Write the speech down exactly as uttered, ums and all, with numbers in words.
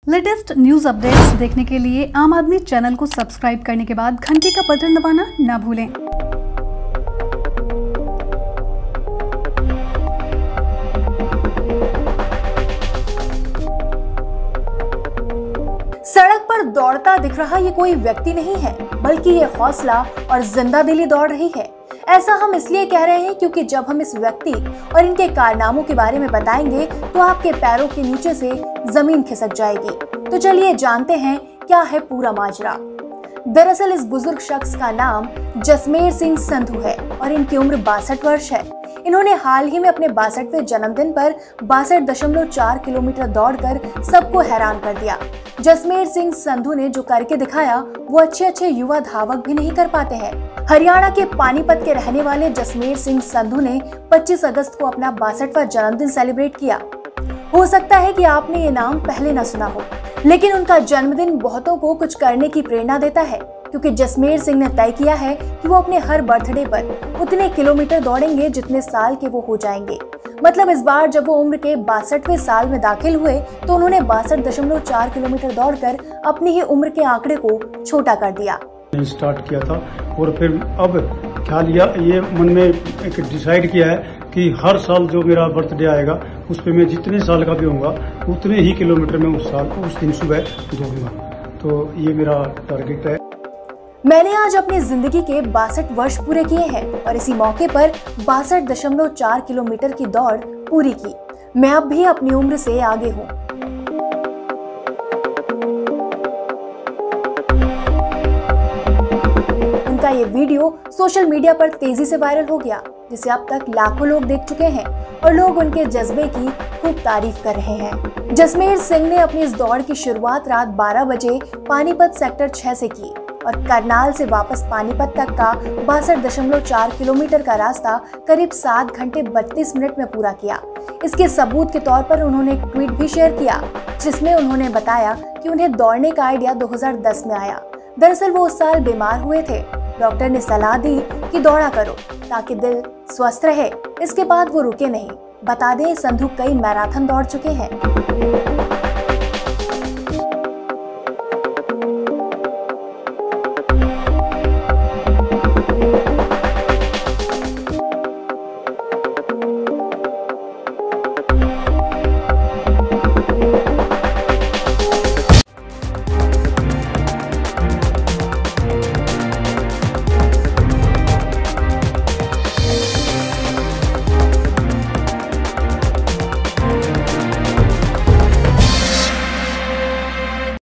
Latest news updates देखने के लिए आम आदमी चैनल को सब्सक्राइब करने के बाद घंटी का बटन दबाना ना भूलें। सड़क पर दौड़ता दिख रहा ये कोई व्यक्ति नहीं है, बल्कि ये हौसला और जिंदादिली दौड़ रही है। ऐसा हम इसलिए कह रहे हैं क्योंकि जब हम इस व्यक्ति और इनके कारनामों के बारे में बताएंगे तो आपके पैरों के नीचे से जमीन खिसक जाएगी। तो चलिए जानते हैं क्या है पूरा माजरा। दरअसल इस बुजुर्ग शख्स का नाम जसमेर सिंह संधू है और इनकी उम्र बासठ वर्ष है। इन्होंने हाल ही में अपने बासठवें जन्मदिन पर बासठ दशमलव चार किलोमीटर दौड़कर सबको हैरान कर दिया। जसमेर सिंह संधू ने जो करके दिखाया वो अच्छे अच्छे युवा धावक भी नहीं कर पाते हैं। हरियाणा के पानीपत के रहने वाले जसमेर सिंह संधू ने पच्चीस अगस्त को अपना बासठवां जन्मदिन सेलिब्रेट किया। हो सकता है कि आपने ये नाम पहले न सुना हो, लेकिन उनका जन्मदिन बहुतों को कुछ करने की प्रेरणा देता है, क्योंकि जसमेर सिंह ने तय किया है कि वो अपने हर बर्थडे पर उतने किलोमीटर दौड़ेंगे जितने साल के वो हो जाएंगे। मतलब इस बार जब वो उम्र के बासठवें साल में दाखिल हुए तो उन्होंने बासठ दशमलव चार किलोमीटर दौड़कर अपनी ही उम्र के आंकड़े को छोटा कर दिया। स्टार्ट किया था और फिर अब ख्याल लिया, ये मन में एक डिसाइड किया है कि हर साल जो मेरा बर्थडे आएगा उस पर मैं जितने साल का भी होऊंगा उतने ही किलोमीटर में उस साल उस दिन सुबह दौड़ूंगा। तो ये मेरा टारगेट है। मैंने आज अपनी जिंदगी के बासठ वर्ष पूरे किए हैं और इसी मौके पर बासठ दशमलव चार किलोमीटर की दौड़ पूरी की। मैं अब भी अपनी उम्र से आगे हूँ। उनका ये वीडियो सोशल मीडिया पर तेजी से वायरल हो गया, जिसे अब तक लाखों लोग देख चुके हैं और लोग उनके जज्बे की खूब तारीफ कर रहे हैं। जसमेर सिंह ने अपनी इस दौड़ की शुरुआत रात बारह बजे पानीपत सेक्टर छह से की और करनाल से वापस पानीपत तक का बासठ दशमलव चार किलोमीटर का रास्ता करीब सात घंटे बत्तीस मिनट में पूरा किया। इसके सबूत के तौर पर उन्होंने एक ट्वीट भी शेयर किया, जिसमें उन्होंने बताया कि उन्हें दौड़ने का आइडिया दो हज़ार दस में आया। दरअसल वो उस साल बीमार हुए थे। डॉक्टर ने सलाह दी कि दौड़ा करो ताकि दिल स्वस्थ रहे। इसके बाद वो रुके नहीं। बता दें, संधू कई मैराथन दौड़ चुके हैं।